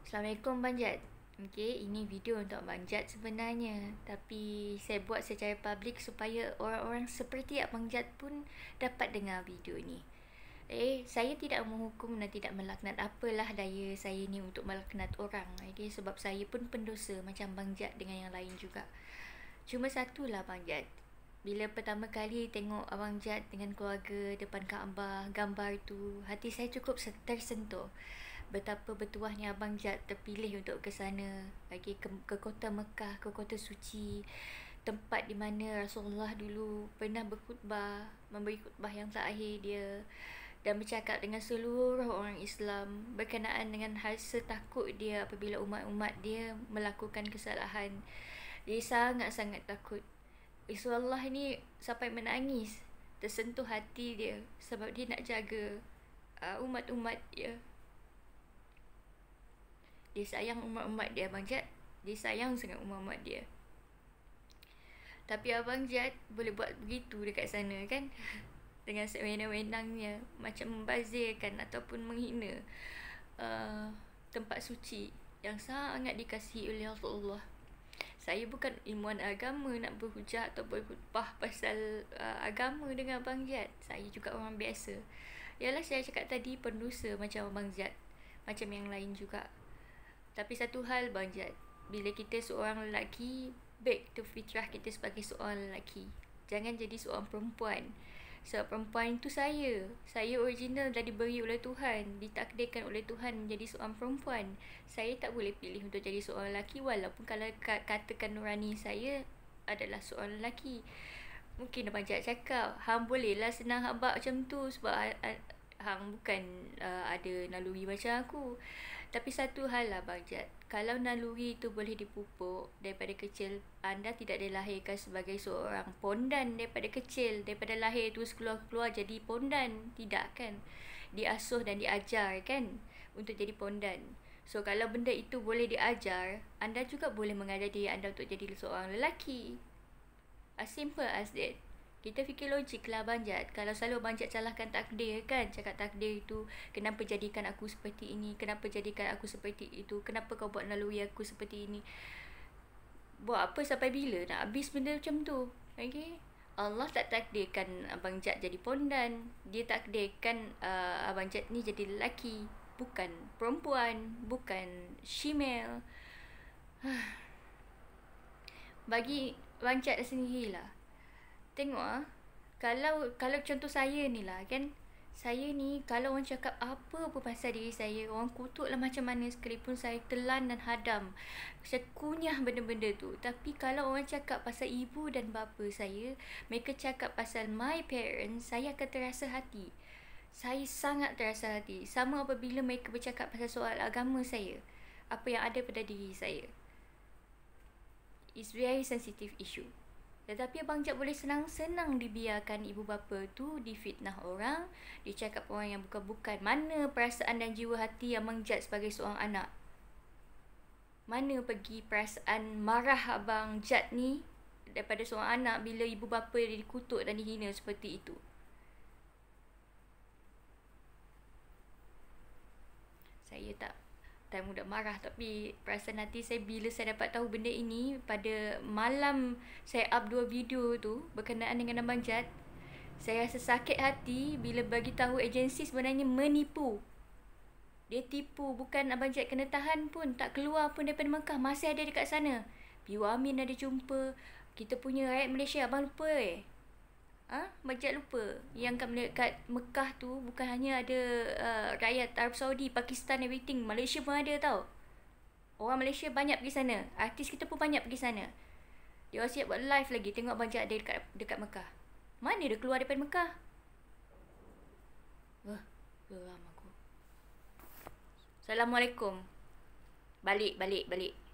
Assalamualaikum Abang Jad. Okay, ini video untuk Abang Jad sebenarnya. Tapi saya buat secara public supaya orang-orang seperti Abang Jad pun dapat dengar video ni. Saya tidak menghukum dan tidak melaknat. Apalah daya saya ni untuk melaknat orang. Okay, sebab saya pun pendosa macam Abang Jad dengan yang lain juga. Cuma satulah Abang Jad. Bila pertama kali tengok Abang Jad dengan keluarga depan Kaabah, gambar tu, hati saya cukup tersentuh. Betapa bertuahnya Abang Jad terpilih untuk ke sana, ke kota Mekah, ke kota suci, tempat di mana Rasulullah dulu pernah berkhutbah, memberi khutbah yang terakhir dia, dan bercakap dengan seluruh orang Islam berkenaan dengan rasa takut dia apabila umat-umat dia melakukan kesalahan. Dia sangat-sangat takut. Rasulullah ni sampai menangis, tersentuh hati dia sebab dia nak jaga umat-umat dia. Dia sayang umat-umat dia, Abang Jad. Dia sayang sangat umat-umat dia. Tapi Abang Jad boleh buat begitu dekat sana kan? Dengan sewenang-wenangnya, macam membazirkan ataupun menghina tempat suci yang sangat dikasihi oleh Rasulullah. Saya bukan ilmuwan agama nak berhujah atau berkhutbah pasal agama dengan Abang Jad. Saya juga orang biasa. Yalah, saya cakap tadi pendosa macam Abang Jad, macam yang lain juga. Tapi satu hal Abang Jad, bila kita seorang lelaki, back to fitrah kita sebagai seorang lelaki. Jangan jadi seorang perempuan. Sebab perempuan itu saya. Saya original dah diberi oleh Tuhan, ditakdirkan oleh Tuhan menjadi seorang perempuan. Saya tak boleh pilih untuk jadi seorang lelaki, walaupun kalau katakan nurani saya adalah seorang lelaki. Mungkin Abang Jad cakap, hang bolehlah senang habak macam tu sebab hang bukan ada naluri macam aku. Tapi satu hal lah Abang Jad, kalau naluri itu boleh dipupuk daripada kecil, anda tidak dilahirkan sebagai seorang pondan daripada kecil, daripada lahir terus keluar jadi pondan. Tidak kan? Diasuh dan diajar kan untuk jadi pondan. So kalau benda itu boleh diajar, anda juga boleh mengajar diri anda untuk jadi seorang lelaki. As simple as that. Kita fikir logik lah Abang Jad. Kalau selalu Abang Jad salahkan takdir kan, cakap takdir itu, kenapa jadikan aku seperti ini, kenapa jadikan aku seperti itu, kenapa kau buat naluri aku seperti ini. Buat apa sampai bila nak habis benda macam tu? Okay? Allah tak takdirkan Abang Jad jadi pondan. Dia takdirkan Abang Jad ni jadi lelaki, bukan perempuan, bukan shemale. Bagi Abang Jad sendirilah, tengok kalau contoh saya ni lah kan, saya ni kalau orang cakap apa pun pasal diri saya, orang kutuklah macam mana sekalipun, saya telan dan hadam, saya kunyah benda-benda tu. Tapi kalau orang cakap pasal ibu dan bapa saya, mereka cakap pasal my parents, saya akan terasa hati. Saya sangat terasa hati. Sama apabila mereka bercakap pasal soal agama saya, apa yang ada pada diri saya. It's very sensitive issue. Tetapi Abang Jad boleh senang-senang dibiarkan ibu bapa tu difitnah orang, dicakap orang yang bukan-bukan. Mana perasaan dan jiwa hati Abang Jad sebagai seorang anak? Mana pergi perasaan marah Abang Jad ni daripada seorang anak bila ibu bapa dia dikutuk dan dihina seperti itu? Saya tak mudah marah, tapi perasaan hati saya bila saya dapat tahu benda ini pada malam saya up 2 video tu berkenaan dengan Abang Jad, saya rasa sakit hati bila bagi tahu agensi sebenarnya menipu. Dia tipu, bukan Abang Jad kena tahan pun, tak keluar pun daripada Mekah, masih ada dekat sana. Biwa Amin ada jumpa, kita punya rakyat Malaysia, abang lupa Abang Jad lupa yang kat Mekah tu bukan hanya ada rakyat Arab Saudi, Pakistan, everything, Malaysia pun ada tau. Orang Malaysia banyak pergi sana, artis kita pun banyak pergi sana. Dia orang siap buat live lagi, tengok Abang Jad ada dekat Mekah. Mana dia keluar daripada Mekah? Geram aku. Assalamualaikum. Balik.